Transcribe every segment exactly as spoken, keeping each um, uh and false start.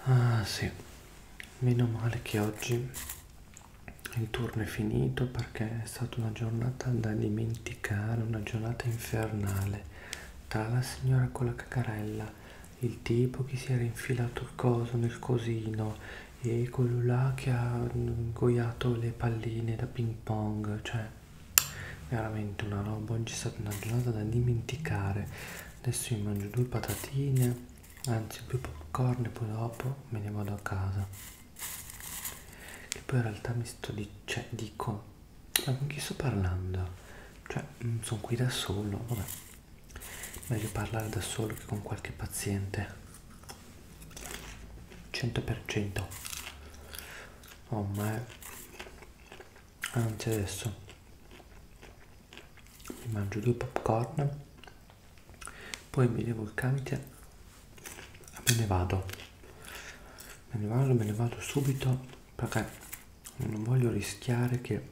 Ah sì, meno male che oggi il turno è finito perché è stata una giornata da dimenticare, una giornata infernale. Tra la signora con la caccarella, il tipo che si era infilato il coso nel cosino e quello là che ha ingoiato le palline da ping pong, cioè veramente una roba. Oggi è stata una giornata da dimenticare. Adesso mi mangio due patatine, anzi due popcorn e poi dopo me ne vado a casa. Che poi in realtà mi sto di cioè dico, ma con chi sto parlando? Cioè, sono qui da solo, vabbè. Meglio parlare da solo che con qualche paziente. cento per cento. Oh, ma è... Anzi adesso mi mangio due popcorn, poi mi levo il camice e me ne vado. Me ne vado, me ne vado subito perché non voglio rischiare che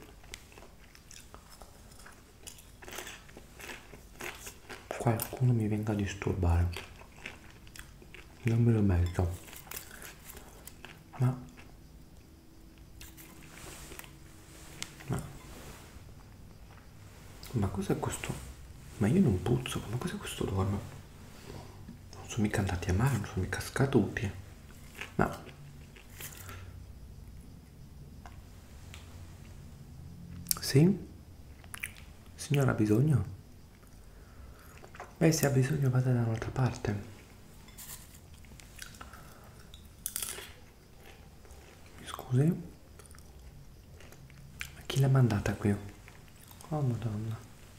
qualcuno mi venga a disturbare. Non me lo merito. Ma ma ma cos'è questo? Ma io non puzzo, ma cos'è questo odore? Non sono mica andati a mare, non sono mica scaduti. Ma sì? Signora ha bisogno? Beh, se ha bisogno vada da un'altra parte. Mi scusi? Ma chi l'ha mandata qui? Oh madonna.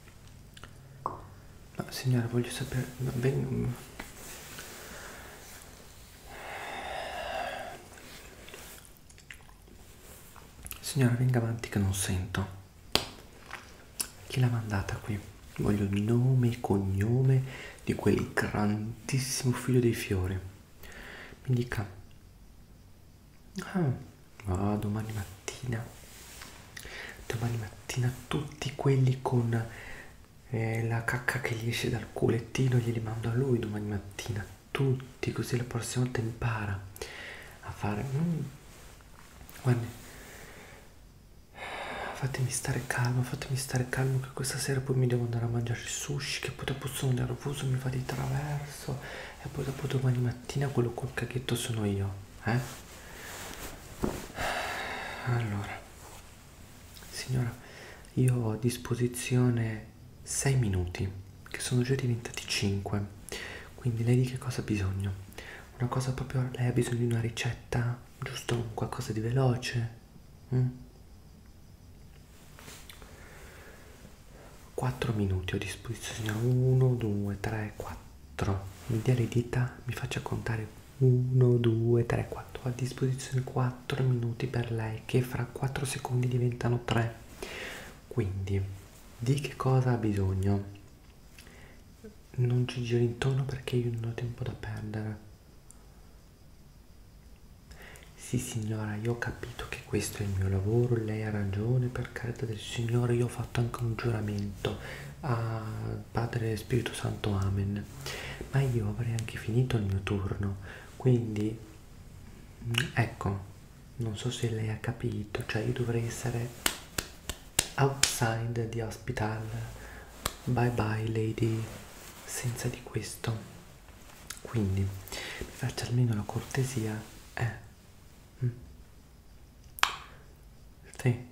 Ma signora, voglio sapere... Ven... Signora, venga avanti che non sento. Chi l'ha mandata qui? Voglio il nome e cognome di quel grandissimo figlio dei fiori. Mi dica. Ah, ah, domani mattina. Domani mattina tutti quelli con eh, la cacca che gli esce dal culettino glieli mando a lui domani mattina. Tutti, così la prossima volta impara a fare... Mm, guardi, fatemi stare calmo, fatemi stare calmo che questa sera poi mi devo andare a mangiare il sushi, che poi dopo sono nervoso, mi va di traverso e poi dopo domani mattina quello col caghetto sono io, eh? Allora, signora, io ho a disposizione sei minuti, che sono già diventati cinque, quindi lei di che cosa ha bisogno? Una cosa proprio, lei ha bisogno di una ricetta, giusto qualcosa di veloce? Mm? quattro minuti ho a disposizione, uno, due, tre, quattro. Mi dia le dita, mi faccia contare uno, due, tre, quattro. Ho a disposizione quattro minuti per lei, che fra quattro secondi diventano tre. Quindi, di che cosa ha bisogno? Non ci giri intorno perché io non ho tempo da perdere. Sì signora, io ho capito che questo è il mio lavoro, lei ha ragione, per carità del Signore, io ho fatto anche un giuramento a Padre Spirito Santo, Amen. Ma io avrei anche finito il mio turno, quindi ecco, non so se lei ha capito, cioè io dovrei essere outside the hospital, bye bye lady, senza di questo. Quindi mi faccia almeno la cortesia, eh. Mm. Sì.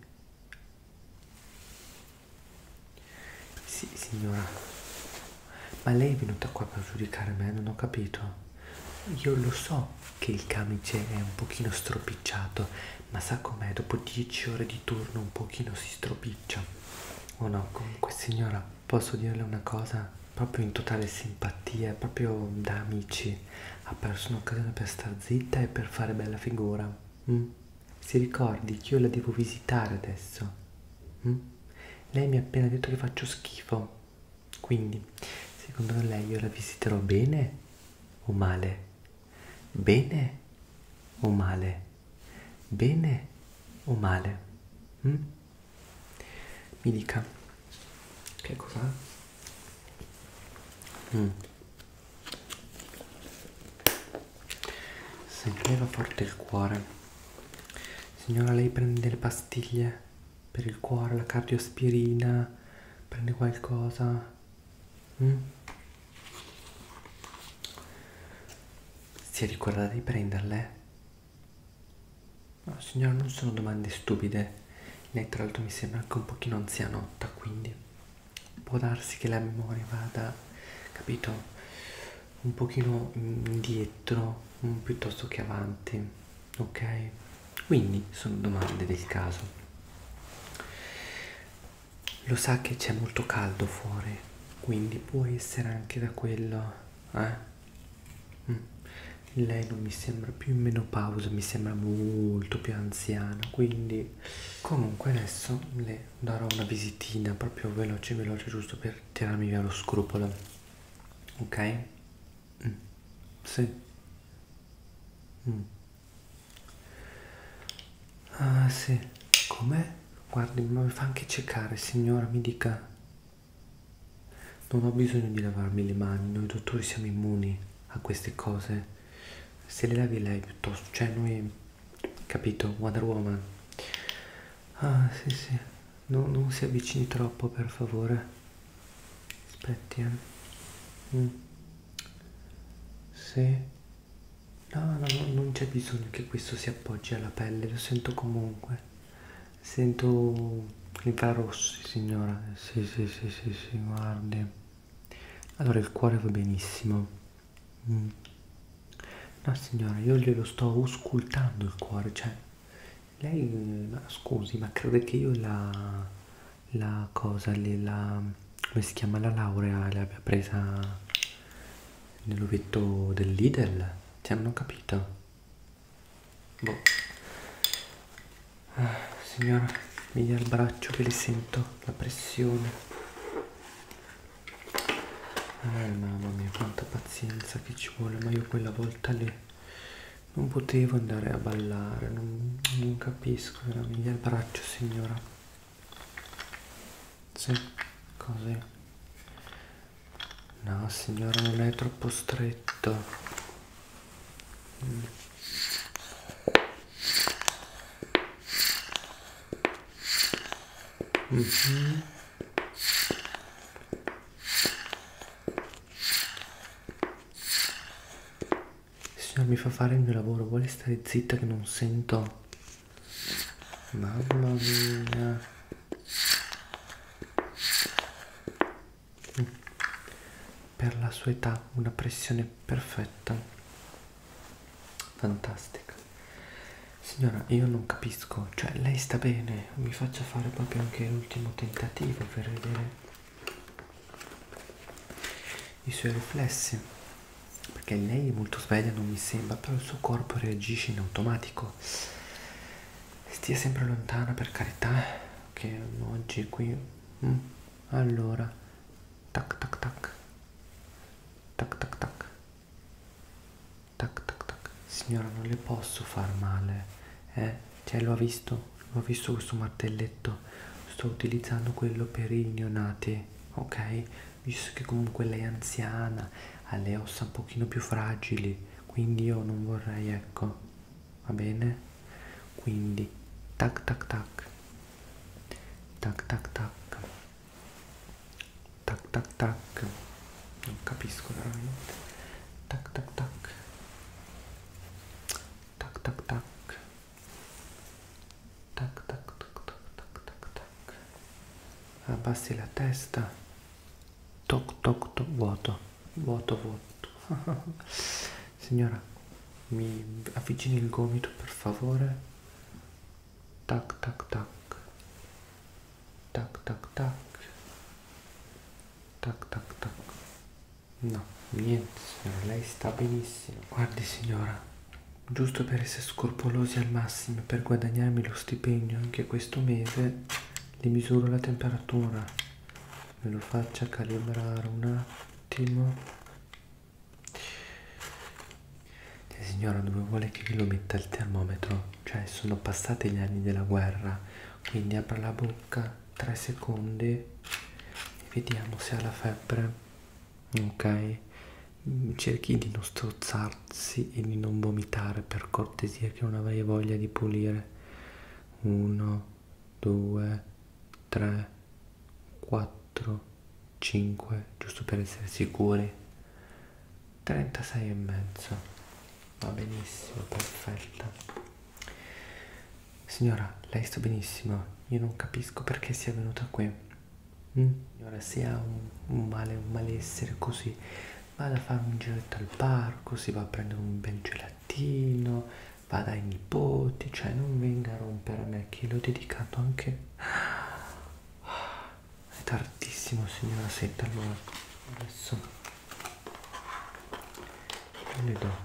Sì, signora. Ma lei è venuta qua per giudicare me? Non ho capito. Io lo so che il camice è un pochino stropicciato, ma sa com'è? Dopo dieci ore di turno un pochino si stropiccia. Oh no, comunque signora, posso dirle una cosa? Proprio in totale simpatia, proprio da amici. Ha perso un'occasione per star zitta e per fare bella figura. Mm? Si ricordi che io la devo visitare adesso. Mm? Lei mi ha appena detto che faccio schifo. Quindi, secondo lei io la visiterò bene o male? Bene o male? Bene o male? Mm? Mi dica. Che cos'ha? Mm. Sì. Senti, leva forte il cuore. Signora, lei prende delle pastiglie per il cuore, la cardioaspirina, prende qualcosa? Mm? Si è ricordata di prenderle? No, signora, non sono domande stupide. Lei tra l'altro mi sembra anche un pochino anzianotta, quindi può darsi che la memoria vada, capito, un pochino indietro, mm, piuttosto che avanti, ok? Quindi sono domande del caso. Lo sa che c'è molto caldo fuori, quindi può essere anche da quello, eh? Mm. Lei non mi sembra più in menopausa, mi sembra molto più anziana, quindi comunque adesso le darò una visitina proprio veloce veloce, giusto per tirarmi via lo scrupolo, ok? Mm. Sì. Mm. Ah sì, com'è? Guardi, ma mi fa anche cercare, signora, mi dica. Non ho bisogno di lavarmi le mani, noi dottori siamo immuni a queste cose. Se le lavi lei piuttosto, cioè noi, capito, Wonder Woman. Ah, sì, sì, no, non si avvicini troppo, per favore. Aspetti, eh. Mm. Sì. No, no, no, non c'è bisogno che questo si appoggi alla pelle, lo sento comunque. Sento infrarossi, signora. Sì, sì, sì, sì, sì, guardi. Allora il cuore va benissimo. Mm. No, signora, io glielo sto auscultando il cuore, cioè. Lei, ma scusi, ma crede che io la, la cosa, le, la, come si chiama, la laurea l'abbia presa nell'ovetto del Lidl? Cioè, non ho capito. Boh. Ah, signora, mi dia il braccio che le sento la pressione. Eh, mamma mia, quanta pazienza che ci vuole, ma io quella volta lì non potevo andare a ballare, non, non capisco, era mi dia il braccio, signora. Sì, così. No, signora, non è troppo stretto. Mm. Mm-hmm. Signora, mi fa fare il mio lavoro, vuole stare zitta che non sento? Mamma mia. Mm. Per la sua età, una pressione perfetta. Fantastica. Signora, io non capisco, cioè lei sta bene, mi faccia fare proprio anche l'ultimo tentativo per vedere i suoi riflessi, perché lei è molto sveglia, non mi sembra, però il suo corpo reagisce in automatico. Stia sempre lontana, per carità, che oggi qui. Mm. Allora, tac tac tac, tac tac tac, tac tac tac. Signora, non le posso far male, eh? Cioè, lo ha visto? Ho visto questo martelletto, sto utilizzando quello per i neonati, ok? Visto che comunque lei è anziana, ha le ossa un pochino più fragili, quindi io non vorrei, ecco, va bene? Quindi, tac tac tac, tac tac tac, tac tac tac, non capisco veramente, tac tac tac, tac tac tac. Tac tac tac tac tac tac tac. Abbassi la testa. Toc toc toc. Vuoto. Vuoto vuoto. Signora, mi avvicini il gomito per favore. Tac tac tac. Tac tac tac. Tac tac tac. No, niente signora, lei sta benissimo. Guardi signora, giusto per essere scrupolosi al massimo, per guadagnarmi lo stipendio anche questo mese, le misuro la temperatura. Me lo faccia calibrare un attimo. Cioè, signora, dove vuole che io lo metta il termometro? Cioè, sono passati gli anni della guerra, quindi apra la bocca tre secondi e vediamo se ha la febbre. Ok, cerchi di non strozzarsi e di non vomitare, per cortesia, che non avrei voglia di pulire. Uno, due, tre, quattro, cinque, giusto per essere sicuri. trentasei e mezzo. Va benissimo, perfetta. Signora, lei sta benissimo. Io non capisco perché sia venuta qui. Mm? Signora, se ha un, un male, un malessere così, vada a fare un giretto al parco, si va a prendere un bel gelatino, va dai nipoti, cioè non venga a rompere a me che l'ho dedicato anche. È tardissimo, signora. Senta, allora adesso io le do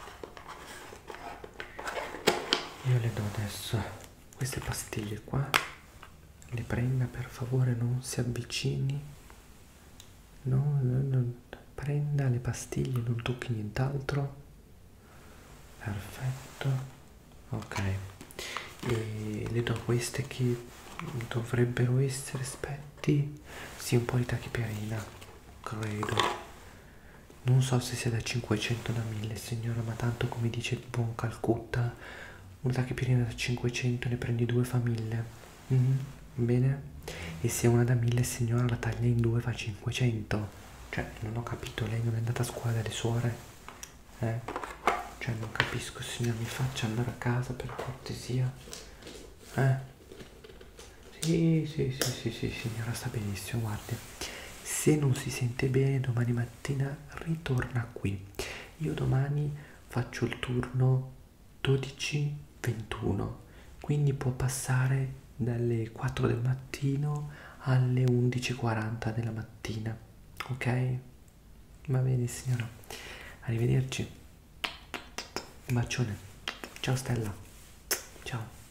io le do adesso queste pastiglie qua, le prenda per favore, non si avvicini, no, no, no. Prenda le pastiglie, non tocchi nient'altro. Perfetto, ok. E le do queste che dovrebbero essere, aspetti, sì, un po' di tachipirina, credo. Non so se sia da cinquecento o da mille, signora, ma tanto, come dice il buon Calcutta, una tachipirina da cinquecento ne prendi due famiglie. Mm-hmm. Bene? E se una da mille, signora, la taglia in due, fa cinquecento. Cioè, non ho capito, lei non è andata a scuola dalle suore? Eh? Cioè, non capisco, signora, mi faccia andare a casa per cortesia. Eh? Sì, sì, sì, sì, sì, signora, sta benissimo, guardi. Se non si sente bene, domani mattina ritorna qui. Io domani faccio il turno dodici ventuno, quindi può passare dalle quattro del mattino alle undici e quaranta della mattina, ok? Va bene, signora. Arrivederci. Un bacione. Ciao Stella. Ciao.